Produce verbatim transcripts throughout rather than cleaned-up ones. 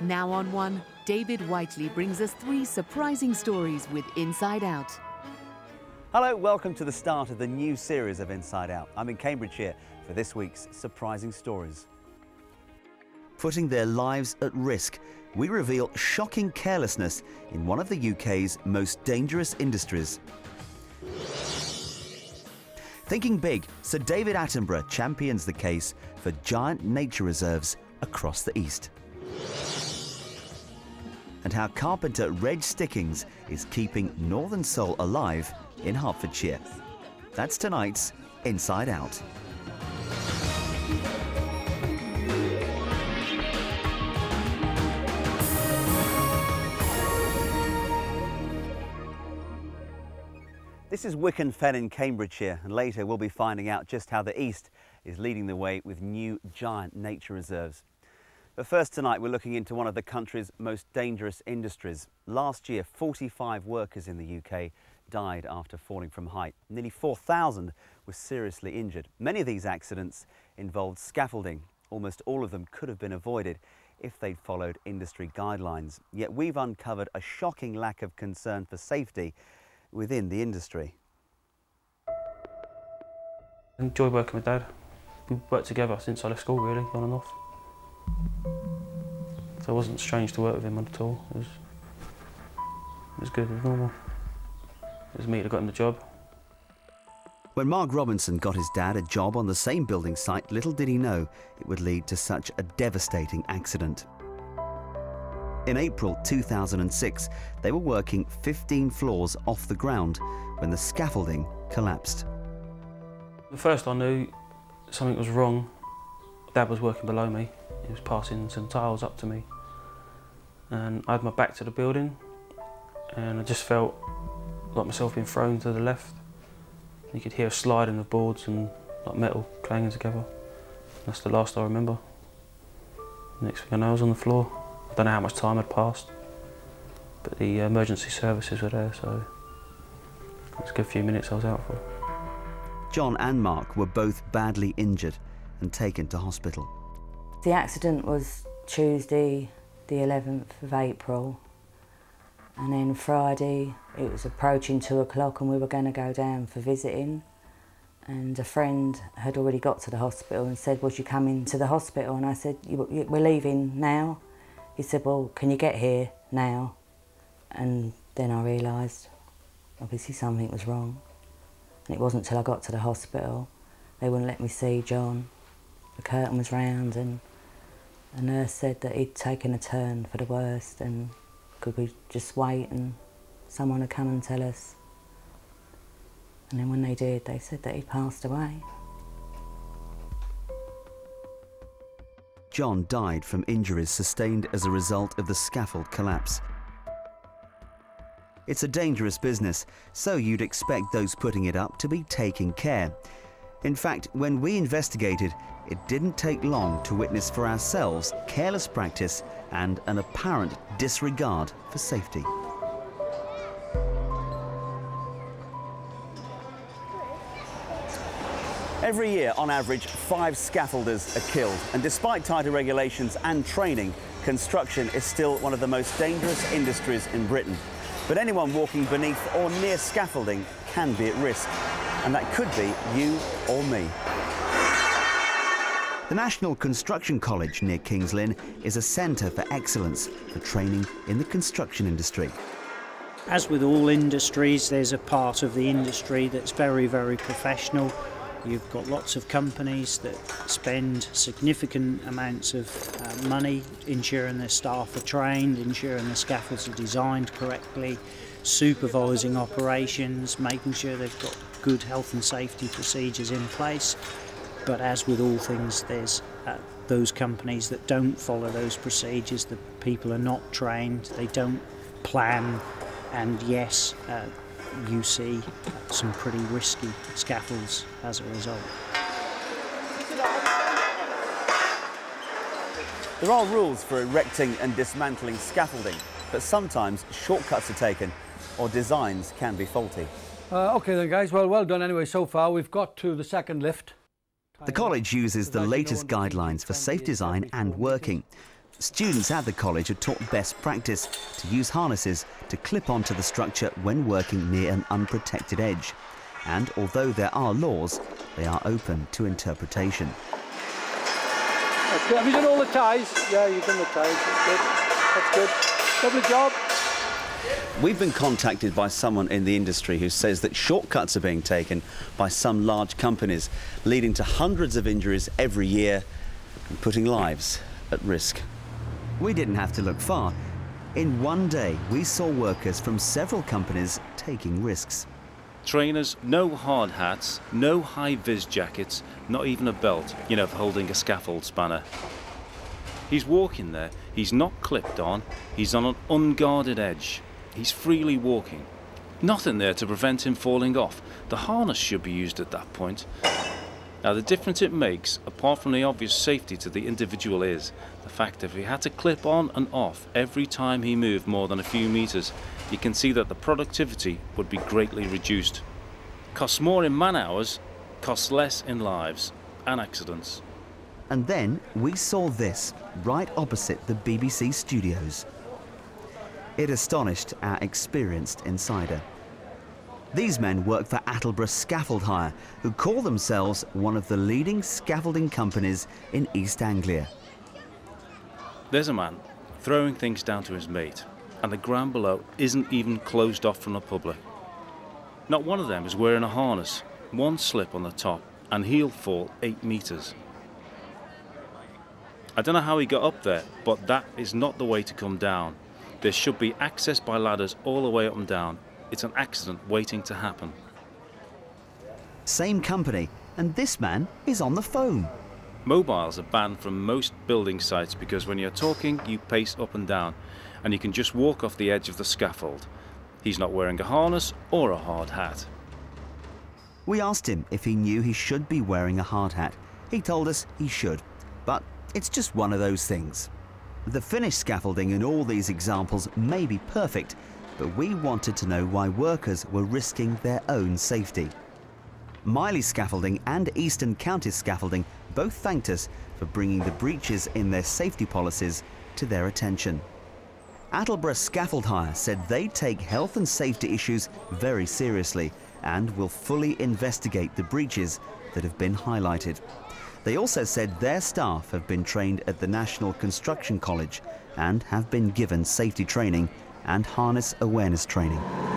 Now on One, David Whiteley brings us three surprising stories with Inside Out. Hello, welcome to the start of the new series of Inside Out. I'm in Cambridgeshire for this week's Surprising Stories. Putting their lives at risk, we reveal shocking carelessness in one of the U K's most dangerous industries. Thinking big, Sir David Attenborough champions the case for giant nature reserves across the East. And how carpenter Reg Stickens is keeping Northern Soul alive in Hertfordshire. That's tonight's Inside Out. This is Wicken Fen in Cambridgeshire, and later we'll be finding out just how the East is leading the way with new giant nature reserves. But first tonight we're looking into one of the country's most dangerous industries. Last year, forty-five workers in the U K died after falling from height. Nearly four thousand were seriously injured. Many of these accidents involved scaffolding. Almost all of them could have been avoided if they'd followed industry guidelines. Yet we've uncovered a shocking lack of concern for safety within the industry. I enjoy working with Dad. We worked together since I left school, really, on and off. So it wasn't strange to work with him at all. It was, it was good, it was normal. It was me that got him the job. When Mark Robinson got his dad a job on the same building site, little did he know it would lead to such a devastating accident. In April two thousand six, they were working fifteen floors off the ground when the scaffolding collapsed. At first I knew something was wrong. Dad was working below me. He was passing some tiles up to me. And I had my back to the building and I just felt like myself being thrown to the left. You could hear a sliding of boards and like metal clanging together. That's the last I remember. Next thing I know, I was on the floor. I don't know how much time had passed, but the emergency services were there, so it was a good few minutes I was out for. John and Mark were both badly injured and taken to hospital. The accident was Tuesday, the eleventh of April, and then Friday it was approaching two o'clock and we were going to go down for visiting, and a friend had already got to the hospital and said, "Was you coming to the hospital?" And I said, "We're leaving now." He said, "Well, can you get here now?" And then I realised obviously something was wrong. And it wasn't till I got to the hospital, they wouldn't let me see John. The curtain was round and a nurse said that he'd taken a turn for the worst and could we just wait and someone would come and tell us. And then when they did, they said that he passed away. John died from injuries sustained as a result of the scaffold collapse. It's a dangerous business, so you'd expect those putting it up to be taking care. In fact, when we investigated, it didn't take long to witness for ourselves careless practice and an apparent disregard for safety. Every year, on average, five scaffolders are killed, and despite tighter regulations and training, construction is still one of the most dangerous industries in Britain. But anyone walking beneath or near scaffolding can be at risk, and that could be you or me. The National Construction College near King's Lynn is a centre for excellence for training in the construction industry. As with all industries, there's a part of the industry that's very, very professional. You've got lots of companies that spend significant amounts of uh, money ensuring their staff are trained, ensuring the scaffolds are designed correctly, supervising operations, making sure they've got good health and safety procedures in place. But as with all things, there's uh, those companies that don't follow those procedures, the people are not trained, they don't plan, and yes, uh, you see some pretty risky scaffolds as a result. There are rules for erecting and dismantling scaffolding, but sometimes shortcuts are taken or designs can be faulty. Uh, OK then guys, well, well done anyway so far. We've got to the second lift. The college uses the latest guidelines for safe design and working. Students at the college are taught best practice to use harnesses to clip onto the structure when working near an unprotected edge. And although there are laws, they are open to interpretation. That's good. Have you done all the ties? Yeah, you've done the ties. That's good. That's good. Lovely job. We've been contacted by someone in the industry who says that shortcuts are being taken by some large companies, leading to hundreds of injuries every year and putting lives at risk. We didn't have to look far. In one day, we saw workers from several companies taking risks. Trainers, no hard hats, no high-vis jackets, not even a belt, you know, for holding a scaffold spanner. He's walking there, he's not clipped on, he's on an unguarded edge. He's freely walking. Nothing there to prevent him falling off. The harness should be used at that point. Now, the difference it makes, apart from the obvious safety to the individual, is the fact that if he had to clip on and off every time he moved more than a few metres, you can see that the productivity would be greatly reduced. Costs more in man hours, costs less in lives and accidents. And then we saw this, right opposite the B B C studios. It astonished our experienced insider. These men work for Attleborough Scaffold Hire, who call themselves one of the leading scaffolding companies in East Anglia. There's a man throwing things down to his mate, and the ground below isn't even closed off from the public. Not one of them is wearing a harness. One slip on the top, and he'll fall eight metres. I don't know how he got up there, but that is not the way to come down. There should be access by ladders all the way up and down. It's an accident waiting to happen. Same company, and this man is on the phone. Mobiles are banned from most building sites because when you're talking, you pace up and down, and you can just walk off the edge of the scaffold. He's not wearing a harness or a hard hat. We asked him if he knew he should be wearing a hard hat. He told us he should, but it's just one of those things. The finished scaffolding in all these examples may be perfect, but we wanted to know why workers were risking their own safety. Miley Scaffolding and Eastern Counties Scaffolding both thanked us for bringing the breaches in their safety policies to their attention. Attleborough Scaffold Hire said they take health and safety issues very seriously and will fully investigate the breaches that have been highlighted. They also said their staff have been trained at the National Construction College and have been given safety training and harness awareness training.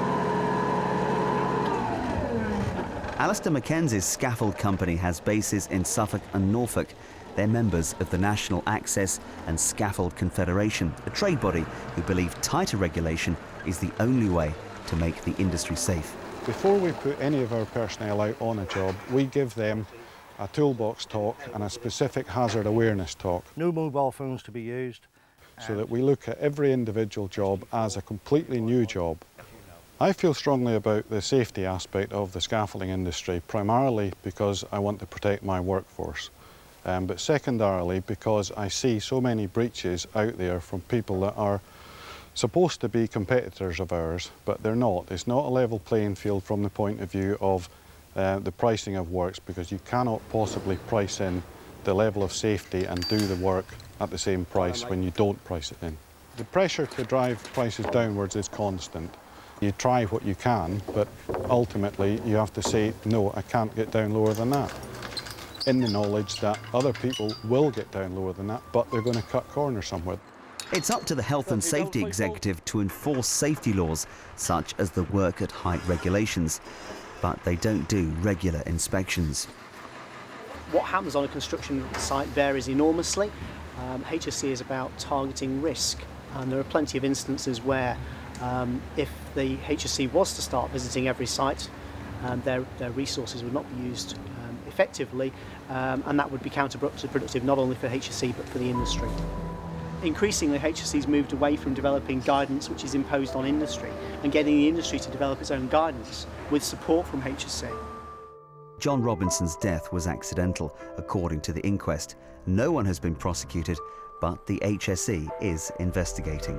Alistair Mackenzie's scaffold company has bases in Suffolk and Norfolk. They're members of the National Access and Scaffold Confederation, a trade body who believe tighter regulation is the only way to make the industry safe. Before we put any of our personnel out on a job, we give them a toolbox talk and a specific hazard awareness talk. No mobile phones to be used. So that we look at every individual job as a completely new job. I feel strongly about the safety aspect of the scaffolding industry, primarily because I want to protect my workforce, um, but secondarily because I see so many breaches out there from people that are supposed to be competitors of ours, but they're not. It's not a level playing field from the point of view of uh, the pricing of works, because you cannot possibly price in the level of safety and do the work at the same price when you don't price it in. The pressure to drive prices downwards is constant. You try what you can, but ultimately you have to say, no, I can't get down lower than that, in the knowledge that other people will get down lower than that, but they're going to cut corners somewhere. It's up to the Health and Safety Executive to enforce safety laws, such as the work at height regulations, but they don't do regular inspections. What happens on a construction site varies enormously. Um, H S C is about targeting risk, and there are plenty of instances where um, if the H S C was to start visiting every site, um, their, their resources would not be used um, effectively, um, and that would be counterproductive not only for H S C but for the industry. Increasingly, H S C's moved away from developing guidance which is imposed on industry and getting the industry to develop its own guidance with support from H S C. John Robinson's death was accidental, according to the inquest. No one has been prosecuted, but the H S C is investigating.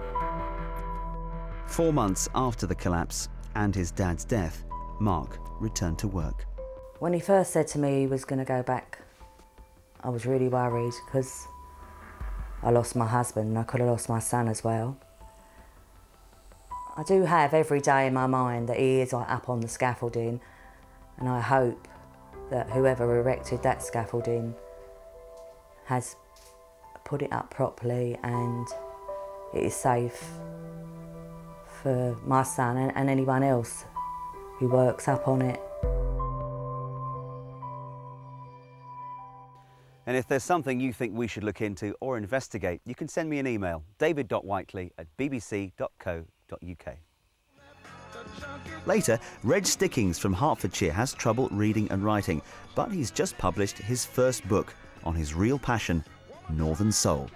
Four months after the collapse and his dad's death, Mark returned to work. When he first said to me he was going to go back, I was really worried because I lost my husband and I could have lost my son as well. I do have every day in my mind that he is like, up on the scaffolding, and I hope that whoever erected that scaffolding has put it up properly and it is safe for my son and, and anyone else who works up on it. And if there's something you think we should look into or investigate, you can send me an email, david dot whiteley at b b c dot co dot u k. Later, Reg Stickens from Hertfordshire has trouble reading and writing, but he's just published his first book on his real passion, Northern Soul.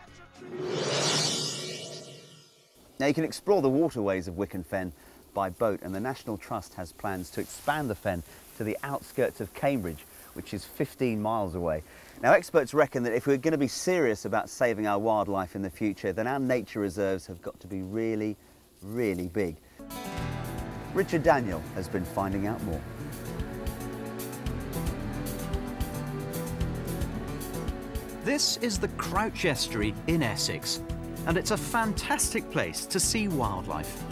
Now you can explore the waterways of Wicken Fen by boat, and the National Trust has plans to expand the fen to the outskirts of Cambridge, which is fifteen miles away. Now experts reckon that if we're going to be serious about saving our wildlife in the future, then our nature reserves have got to be really, really big. Richard Daniel has been finding out more. This is the Crouch Estuary in Essex, and it's a fantastic place to see wildlife.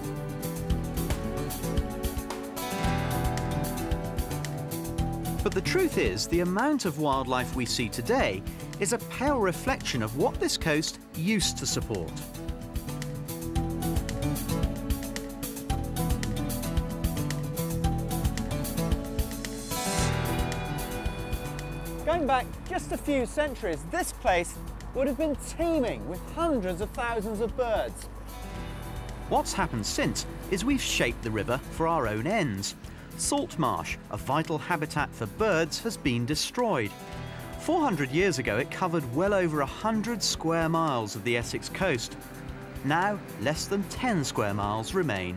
But the truth is, the amount of wildlife we see today is a pale reflection of what this coast used to support. Going back just a few centuries, this place would have been teeming with hundreds of thousands of birds. What's happened since is we've shaped the river for our own ends. Salt marsh, a vital habitat for birds, has been destroyed. four hundred years ago, it covered well over one hundred square miles of the Essex coast. Now, less than ten square miles remain.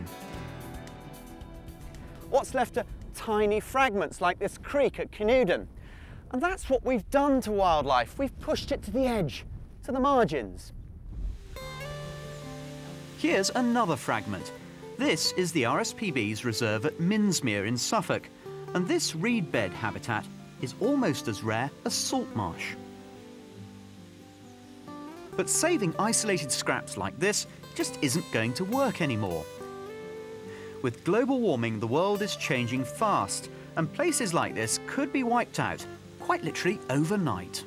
What's left are tiny fragments like this creek at Canewdon. And that's what we've done to wildlife. We've pushed it to the edge, to the margins. Here's another fragment. This is the R S P B's reserve at Minsmere in Suffolk, and this reed bed habitat is almost as rare as salt marsh. But saving isolated scraps like this just isn't going to work anymore. With global warming, the world is changing fast, and places like this could be wiped out, quite literally overnight.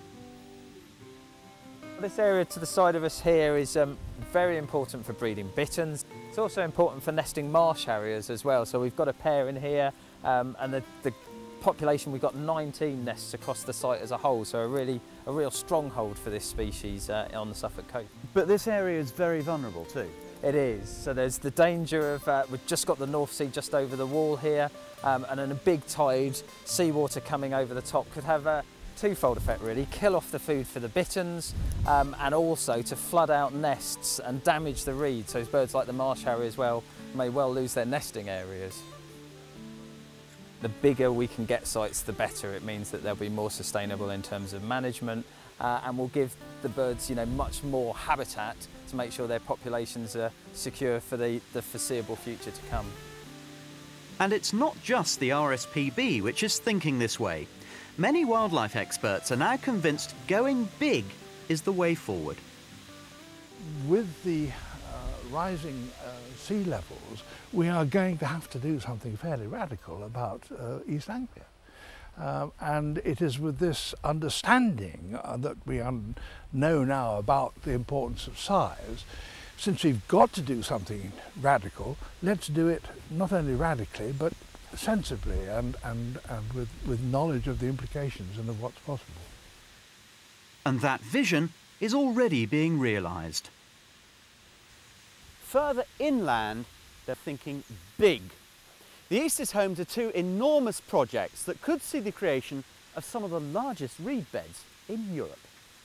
This area to the side of us here is um, very important for breeding bitterns. It's also important for nesting marsh harriers as well. So we've got a pair in here, um, and the, the population, we've got nineteen nests across the site as a whole. So a really, a real stronghold for this species uh, on the Suffolk coast. But this area is very vulnerable too. It is. So there's the danger of, uh, we've just got the North Sea just over the wall here, um, and then a big tide, seawater coming over the top could have a twofold effect really, kill off the food for the bitterns, um, and also to flood out nests and damage the reed. So birds like the marsh harrier as well may well lose their nesting areas. The bigger we can get sites, the better. It means that they'll be more sustainable in terms of management, uh, and will give the birds, you know, much more habitat to make sure their populations are secure for the, the foreseeable future to come. And it's not just the R S P B which is thinking this way. Many wildlife experts are now convinced going big is the way forward. With the uh, rising uh, sea levels, we are going to have to do something fairly radical about uh, East Anglia. Um, and it is with this understanding uh, that we know now about the importance of size. Since we've got to do something radical, let's do it not only radically, but sensibly and, and, and with, with knowledge of the implications and of what's possible. And that vision is already being realised. Further inland, they're thinking big. The East is home to two enormous projects that could see the creation of some of the largest reed beds in Europe.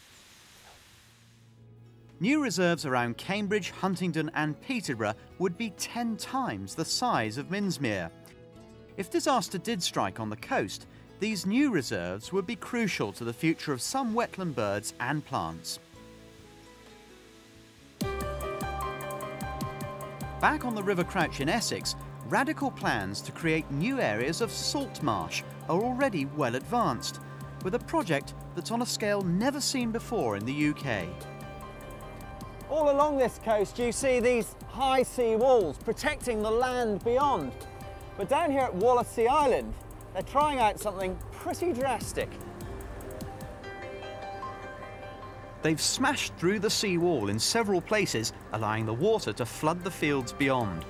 New reserves around Cambridge, Huntingdon and Peterborough would be ten times the size of Minsmere. If disaster did strike on the coast, these new reserves would be crucial to the future of some wetland birds and plants. Back on the River Crouch in Essex, radical plans to create new areas of salt marsh are already well advanced, with a project that's on a scale never seen before in the U K. All along this coast you see these high sea walls protecting the land beyond. But down here at Wallasey Island, they're trying out something pretty drastic. They've smashed through the sea wall in several places, allowing the water to flood the fields beyond.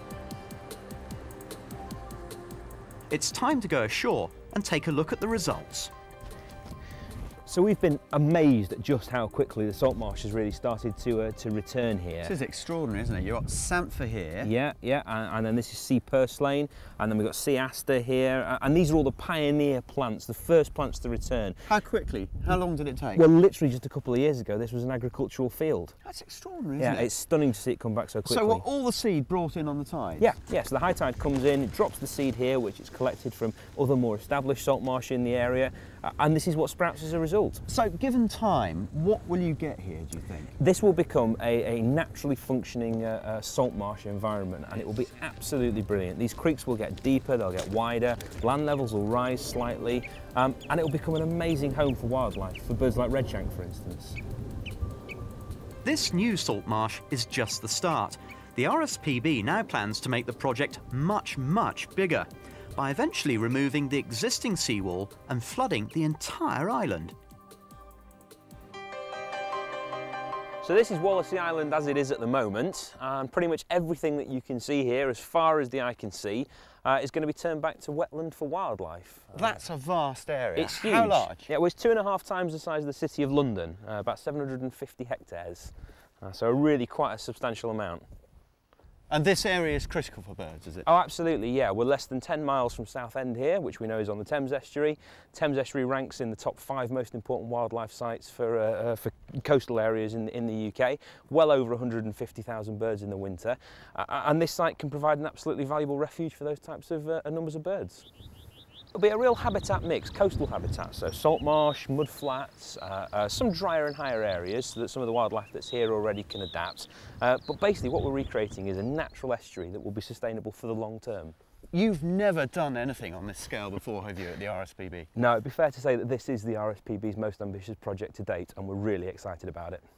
It's time to go ashore and take a look at the results. So we've been amazed at just how quickly the salt marsh has really started to uh, to return here. This is extraordinary, isn't it? You've got Sampher here. Yeah, yeah, and, and then this is sea purslane, and then we've got sea aster here, and these are all the pioneer plants, the first plants to return. How quickly? How long did it take? Well, literally just a couple of years ago, this was an agricultural field. That's extraordinary, yeah, isn't it? It's stunning to see it come back so quickly. So what, all the seed brought in on the tide? Yeah, yeah, so the high tide comes in, it drops the seed here, which is collected from other more established salt marsh in the area, uh, and this is what sprouts as a result. So given time, what will you get here, do you think? This will become a, a naturally functioning uh, uh, salt marsh environment, and it will be absolutely brilliant. These creeks will get deeper, they'll get wider, land levels will rise slightly, um, and it will become an amazing home for wildlife, for birds like redshank, for instance. This new salt marsh is just the start. The R S P B now plans to make the project much, much bigger, by eventually removing the existing seawall and flooding the entire island. So this is Wallasey Island as it is at the moment, and pretty much everything that you can see here, as far as the eye can see, uh, is going to be turned back to wetland for wildlife. That's a vast area. It's huge. How large? Yeah, it was two and a half times the size of the city of London, uh, about seven hundred fifty hectares, uh, so really quite a substantial amount. And this area is critical for birds, is it? Oh, absolutely, yeah. We're less than ten miles from Southend here, which we know is on the Thames Estuary. Thames Estuary ranks in the top five most important wildlife sites for, uh, uh, for coastal areas in, in the U K. Well over one hundred fifty thousand birds in the winter. Uh, and this site can provide an absolutely valuable refuge for those types of uh, numbers of birds. It'll be a real habitat mix, coastal habitat, so salt marsh, mud flats, uh, uh, some drier and higher areas so that some of the wildlife that's here already can adapt. Uh, but basically what we're recreating is a natural estuary that will be sustainable for the long term. You've never done anything on this scale before, have you, at the R S P B? No, it'd be fair to say that this is the R S P B's most ambitious project to date, and we're really excited about it.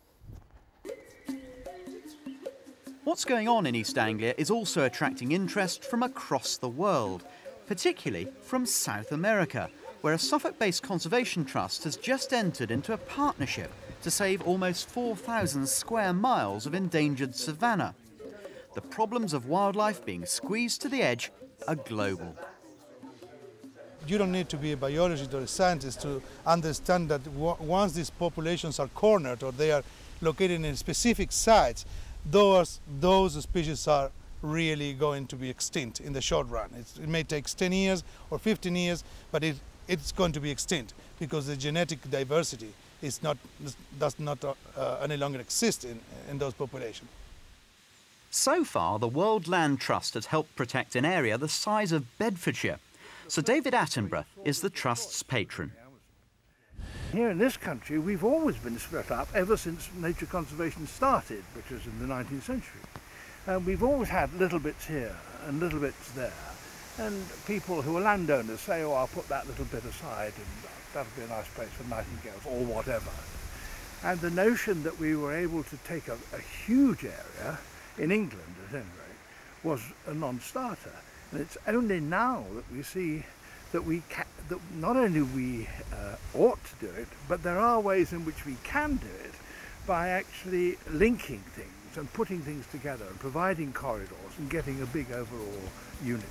What's going on in East Anglia is also attracting interest from across the world, particularly from South America, where a Suffolk-based conservation trust has just entered into a partnership to save almost four thousand square miles of endangered savanna. The problems of wildlife being squeezed to the edge are global. You don't need to be a biologist or a scientist to understand that once these populations are cornered or they are located in specific sites, those, those species are really going to be extinct in the short run. It's, it may take ten years or fifteen years, but it, it's going to be extinct because the genetic diversity is not, does not uh, any longer exist in, in those populations. So far, the World Land Trust has helped protect an area the size of Bedfordshire. Sir David Attenborough is the Trust's patron. Here in this country, we've always been split up ever since nature conservation started, which was in the nineteenth century. And we've always had little bits here and little bits there. And people who are landowners say, oh, I'll put that little bit aside and that'll be a nice place for nightingales or whatever. And the notion that we were able to take a, a huge area, in England at any rate, was a non-starter. And it's only now that we see that we ca that not only we uh, ought to do it, but there are ways in which we can do it by actually linking things and putting things together and providing corridors and getting a big overall unit.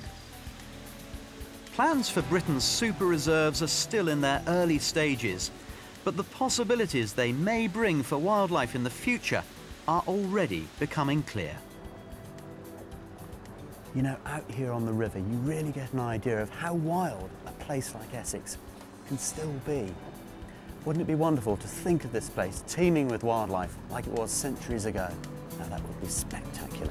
Plans for Britain's super reserves are still in their early stages, but the possibilities they may bring for wildlife in the future are already becoming clear. You know, out here on the river, you really get an idea of how wild a place like Essex can still be. Wouldn't it be wonderful to think of this place teeming with wildlife like it was centuries ago? Now that would be spectacular.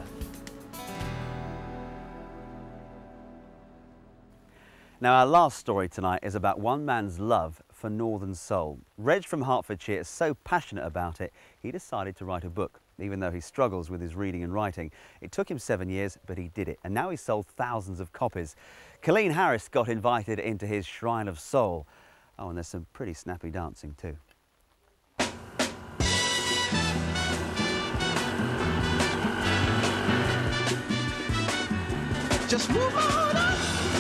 Now our last story tonight is about one man's love for Northern Soul. Reg from Hertfordshire is so passionate about it, he decided to write a book, even though he struggles with his reading and writing. It took him seven years, but he did it, and now he's sold thousands of copies. Colleen Harris got invited into his Shrine of Soul. Oh, and there's some pretty snappy dancing too. Just move on up.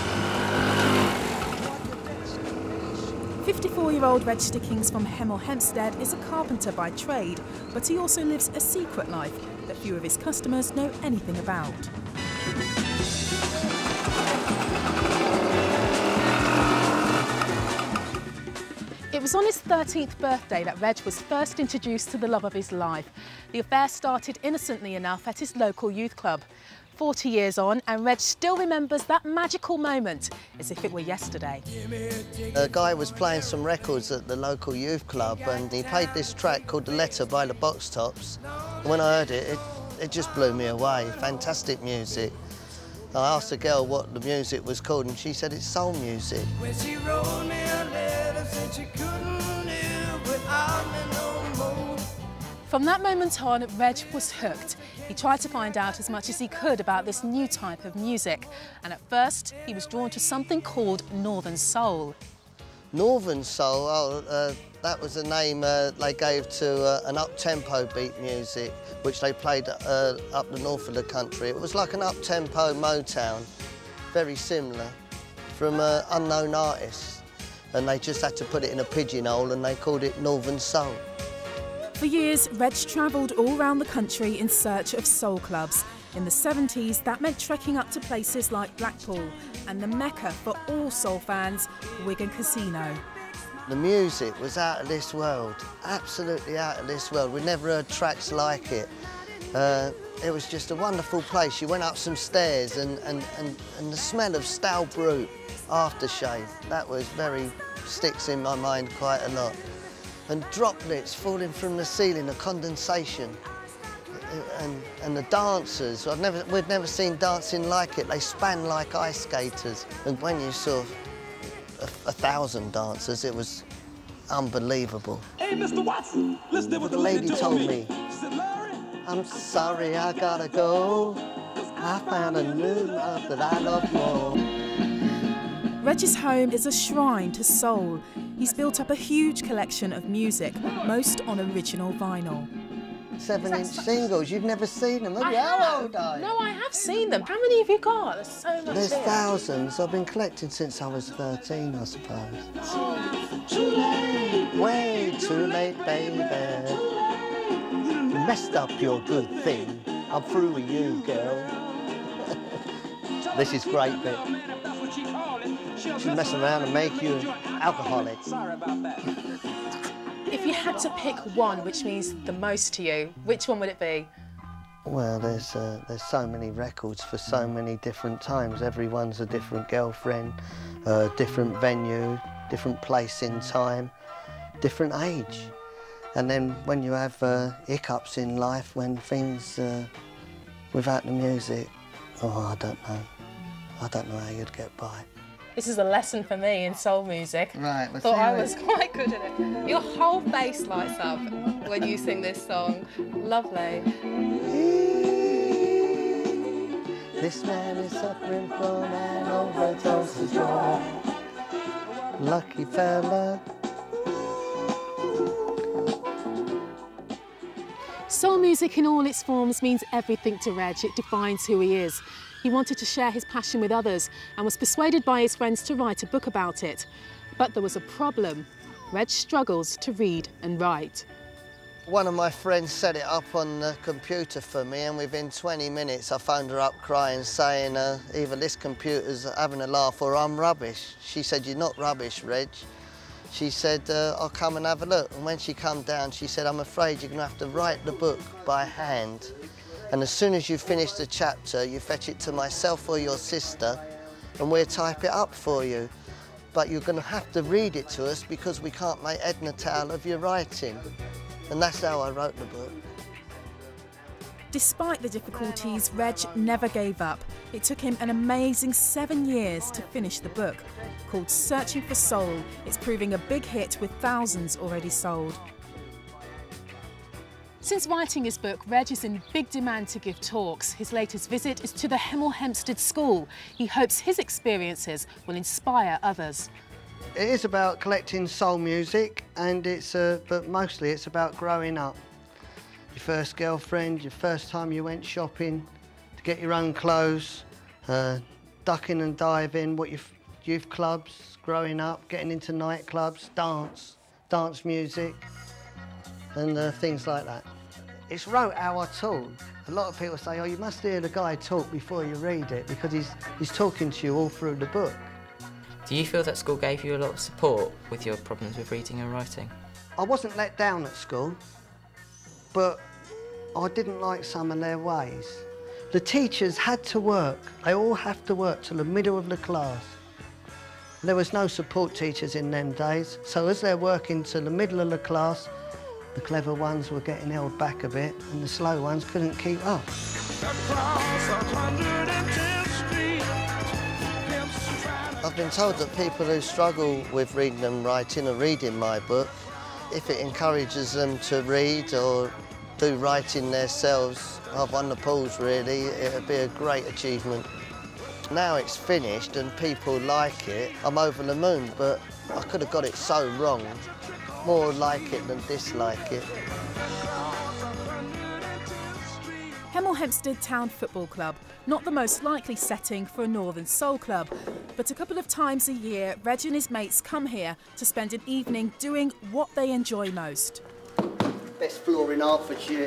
fifty-four-year-old Reg Stickens from Hemel Hempstead is a carpenter by trade, but he also lives a secret life that few of his customers know anything about. It was on his thirteenth birthday that Reg was first introduced to the love of his life. The affair started innocently enough at his local youth club. forty years on, and Reg still remembers that magical moment as if it were yesterday. A guy was playing some records at the local youth club, and he played this track called The Letter by the Box Tops. And when I heard it, it, it just blew me away. Fantastic music. I asked the girl what the music was called, and she said it's soul music. When she wrote me a letter, said she couldn't live without me no more. From that moment on, Reg was hooked. He tried to find out as much as he could about this new type of music, and at first he was drawn to something called Northern Soul. Northern Soul, oh, uh, that was a name uh, they gave to uh, an up-tempo beat music, which they played uh, up the north of the country. It was like an up-tempo Motown, very similar, from uh, unknown artists, and they just had to put it in a pigeonhole and they called it Northern Soul. For years, Reg travelled all around the country in search of soul clubs. In the seventies, that meant trekking up to places like Blackpool and the mecca for all soul fans, Wigan Casino. The music was out of this world, absolutely out of this world. We'd never heard tracks like it. Uh, it was just a wonderful place. You went up some stairs and, and, and, and the smell of stale brute, aftershave, that was very, sticks in my mind quite a lot. And droplets falling from the ceiling, the condensation. And, and the dancers, I've never, we'd never seen dancing like it. They span like ice skaters. And when you saw a, a thousand dancers, it was unbelievable. Hey, Mister Watson, listen to what the lady told me. I'm sorry, I gotta go. I found a new love that I love more. Reg's home is a shrine to soul. He's built up a huge collection of music, most on original vinyl. Seven-inch singles, you've never seen them, have you? How old are you? No, I have seen them. How many have you got? There's so much There's here. thousands. I've been collecting since I was thirteen, I suppose. Oh, too late. Way too late, baby. You messed up your good thing. I'm through with you, girl. This is great bit. She'll mess around and make you an alcoholic. Sorry about that. If you had to pick one, which means the most to you, which one would it be? Well, there's uh, there's so many records for so many different times. Everyone's a different girlfriend, uh, different venue, different place in time, different age. And then when you have uh, hiccups in life, when things uh, without the music, oh, I don't know. I don't know how you'd get by. This is a lesson for me in soul music. Right, let's Thought hear I it. was quite good at it. Your whole face lights up when you sing this song. Lovely. This man is suffering from an overdose of joy. Lucky fella. Soul music in all its forms means everything to Reg. It defines who he is. He wanted to share his passion with others and was persuaded by his friends to write a book about it. But there was a problem. Reg struggles to read and write. One of my friends set it up on the computer for me, and within twenty minutes I phoned her up crying, saying uh, either this computer's having a laugh or I'm rubbish. She said, "You're not rubbish, Reg." She said, uh, "I'll come and have a look." And when she come down, she said, "I'm afraid you're going to have to write the book by hand. And as soon as you finish the chapter, you fetch it to myself or your sister, and we'll type it up for you. But you're going to have to read it to us because we can't make head nor tail of your writing." And that's how I wrote the book. Despite the difficulties, Reg never gave up. It took him an amazing seven years to finish the book. Called Searching for Soul, it's proving a big hit with thousands already sold. Since writing his book, Reg is in big demand to give talks. His latest visit is to the Hemel Hempstead School. He hopes his experiences will inspire others. It is about collecting soul music, and it's, uh, but mostly it's about growing up. Your first girlfriend, your first time you went shopping, to get your own clothes, uh, ducking and diving, what youth, youth clubs, growing up, getting into nightclubs, dance, dance music, and uh, things like that. It's wrote how I talk. A lot of people say, oh, you must hear the guy talk before you read it, because he's, he's talking to you all through the book. Do you feel that school gave you a lot of support with your problems with reading and writing? I wasn't let down at school, but I didn't like some of their ways. The teachers had to work. They all have to work till the middle of the class. There was no support teachers in them days, so as they're working to the middle of the class, the clever ones were getting held back a bit, and the slow ones couldn't keep up. I've been told that people who struggle with reading and writing are reading my book. If it encourages them to read or do writing themselves, I've won the pause really. It would be a great achievement. Now it's finished and people like it, I'm over the moon, but I could have got it so wrong. More like it than dislike it. Hemel Hempstead Town Football Club, not the most likely setting for a Northern Soul club, but a couple of times a year, Reg and his mates come here to spend an evening doing what they enjoy most. Best floor in Hertfordshire.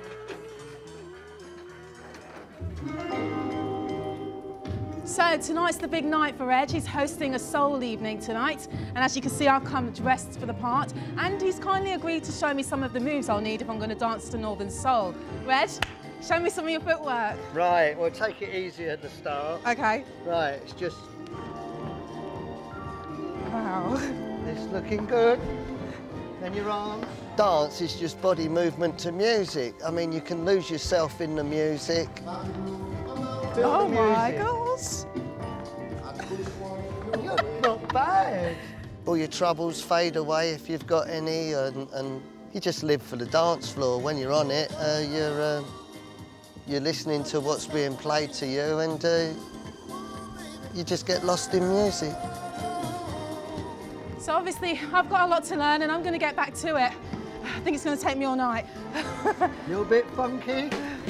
So tonight's the big night for Reg. He's hosting a soul evening tonight, and as you can see, I've come dressed for the part, and he's kindly agreed to show me some of the moves I'll need if I'm going to dance to Northern Soul. Reg, show me some of your footwork. Right, well, take it easy at the start. Okay. Right, it's just... Wow. It's looking good. Then your arms. Dance is just body movement to music. I mean, you can lose yourself in the music. Feel oh the my music. gosh. You're not bad. All your troubles fade away if you've got any, and, and you just live for the dance floor. When you're on it, uh, you're, uh, you're listening to what's being played to you, and uh, you just get lost in music. So obviously, I've got a lot to learn, and I'm going to get back to it. I think it's going to take me all night. You're a bit funky.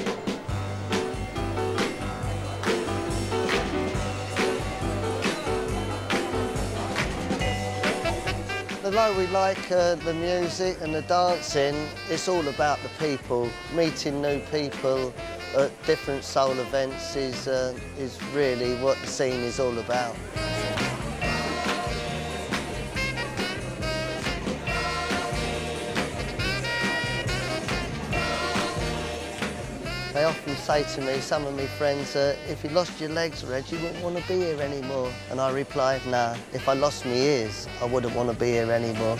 Although we like uh, the music and the dancing, it's all about the people. Meeting new people at different soul events is, uh, is really what the scene is all about. They often say to me, some of my friends, uh, if you lost your legs, Reg, you wouldn't want to be here anymore. And I replied, nah, if I lost my ears, I wouldn't want to be here anymore.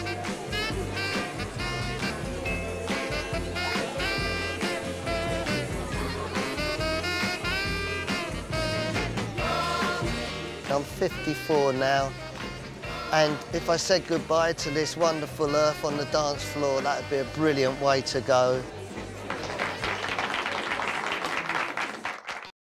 I'm fifty-four now, and if I said goodbye to this wonderful earth on the dance floor, that would be a brilliant way to go.